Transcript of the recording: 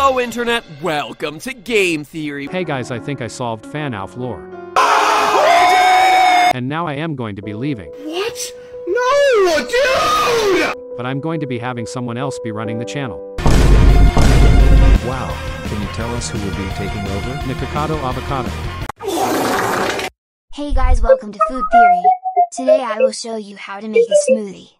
Hello, Internet. Welcome to Game Theory. Hey guys, I think I solved Fan Alf lore. And now I am going to be leaving. What? No, dude! But I'm going to be having someone else be running the channel. Wow, can you tell us who will be taking over? Nikocado Avocado. Hey guys, welcome to Food Theory. Today I will show you how to make a smoothie.